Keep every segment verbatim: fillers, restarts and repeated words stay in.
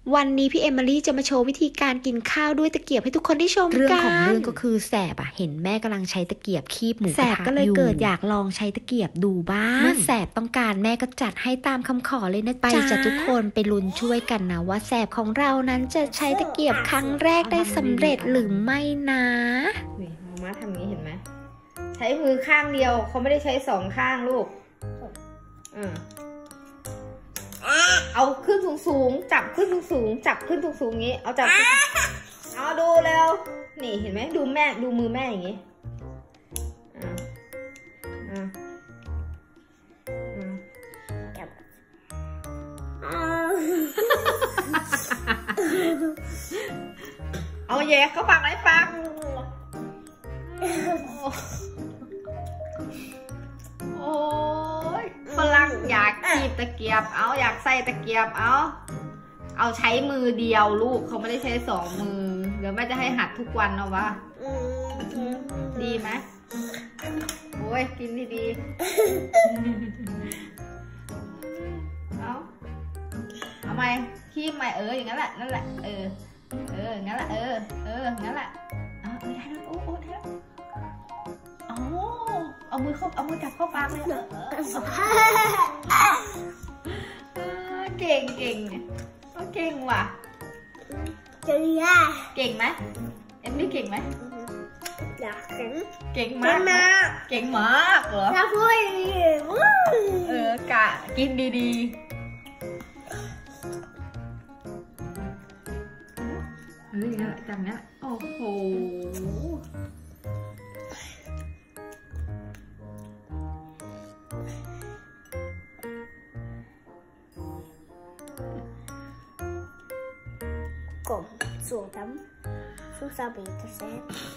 วันนี้พี่เอมิลี่จะมาโชว์วิธีการกินข้าวด้วยตะเกียบให้ทุกคนได้ชมกันเรื่องของเรื่องก็คือแสบอะเห็นแม่กำลังใช้ตะเกียบคีบหมูแสบก็เลยเกิดอยากลองใช้ตะเกียบดูบ้างเมื่อแสบต้องการแม่ก็จัดให้ตามคำขอเลยนะจ๊ะไปจะทุกคนไปลุ้นช่วยกันนะว่าแสบของเรานั้นจะใช้ตะเกียบครั้งแรกได้สำเร็จหรือไม่นะนี่มาม่าทำงี้เห็นไหมใช้มือข้างเดียวเขาไม่ได้ใช้สองข้างลูกอืมเอาขึ้นสูงสูงจับขึ้นสูงสูงจับขึ้นสูงสูงงี้เอาจับเอาดูแล้วนี่เห็นไหมดูแม่ดูมือแม่อย่างงี้อ่าอ่าจับเอาแยกเข้าปากไหนปากโอ้ยฝรั่งอยากจีบตะเกียบเอาอยากใส่ตะเกียบเอาเอาใช้มือเดียวลูกเขาไม่ได้ใช้สองมือเดี๋ยวแม่จะให้หัดทุกวันเอาวะดีไหมโอ้ยกินดีๆเอาเอาไหมขี้ไหมเอออย่างนั้นแหละนั่นแหละเออเอออย่างนั้นแหละเออเอออย่างนั้นแหละเอาได้แล้วโอ้โอ้ได้แล้วเอาเอามือเข้าเอามือจับเข้าปากเลยเก่งเก่งเก่งว่ะเก่งไหมเอ็มมี่เก่งไหมอยากเก่งเก่งมากเก่งมากเหรอเออกะกินดีๆเฮ้ยนั่นแหละจังนั้นโอ้โห Kom, zo dan. Zo zou beter zijn.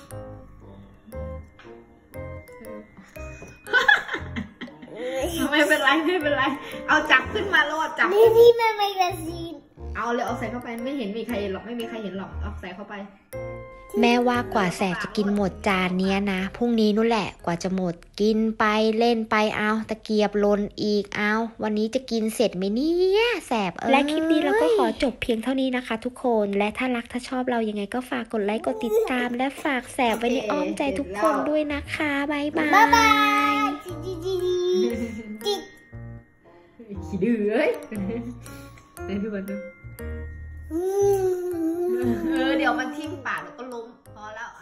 ไม่เป็นไรไม่เป็นไรเอาจับขึ้นมาโลดจับ Nee, niet met mij gaan zien. เอาเลยเอาใส่เข้าไปไม่เห็นมีใครเห็นหรอกไม่มีใครเห็นหรอกเอาใส่เข้าไปแม่ว่ากว่าแสบจะกินหมดจานเนี้ยนะพรุ่งนี้นู่นแหละกว่าจะหมดกินไปเล่นไปเอาตะเกียบลนอีกเอาวันนี้จะกินเสร็จไหมเนี่ยแสบเออและคลิปนี้เราก็ขอจบเพียงเท่านี้นะคะทุกคนและถ้ารักถ้าชอบเรายังไงก็ฝากกดไลค์กดติดตามและฝากแสบไว้ในอ้อมใจทุกคนด้วยนะคะบ๊ายบาย Bye bye. ขี้ดื้อเอ้ยไหนดูก่อนดูเออเดี๋ยวมันทิ่มปากแล้วก็ล้มพอแล้ว